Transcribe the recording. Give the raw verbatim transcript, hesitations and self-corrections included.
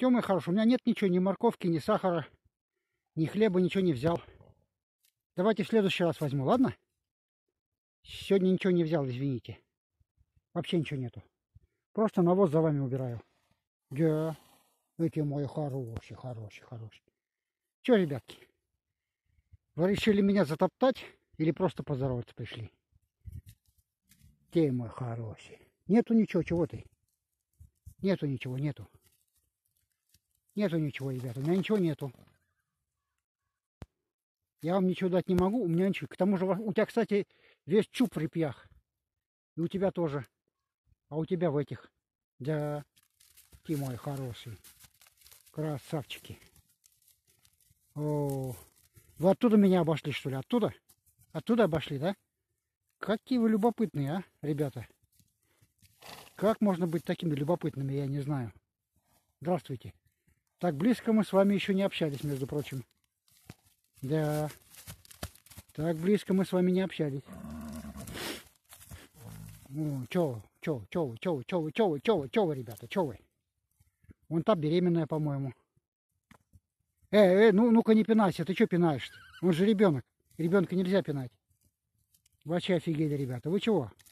Все, мой хороший, у меня нет ничего, ни морковки, ни сахара, ни хлеба, ничего не взял. Давайте в следующий раз возьму, ладно? Сегодня ничего не взял, извините. Вообще ничего нету. Просто навоз за вами убираю. Да, эти мои хорошие, хорошие, хорошие. Че, ребятки, вы решили меня затоптать или просто поздороваться пришли? Те мои хорошие. Нету ничего, чего ты? Нету ничего, нету. Нету ничего, ребята, у меня ничего нету. Я вам ничего дать не могу, у меня ничего. К тому же у тебя, кстати, весь чуб в репьях. И у тебя тоже. А у тебя в этих. Да, ты мой хороший. Красавчики. О, вы оттуда меня обошли, что ли? Оттуда? Оттуда обошли, да? Какие вы любопытные, а, ребята? Как можно быть такими любопытными, я не знаю. Здравствуйте. Так близко мы с вами еще не общались, между прочим. Да. Так близко мы с вами не общались. Ну, чё вы, чё вы, чё вы, чё вы, чё вы, чё вы, чё вы, чё вы, ребята, чё вы? Вон та беременная, по-моему. Э, э, ну, ну-ка не пинайся, ты чё пинаешь-то? Он же ребенок. Ребенка нельзя пинать. Вообще офигели, ребята. Вы чего?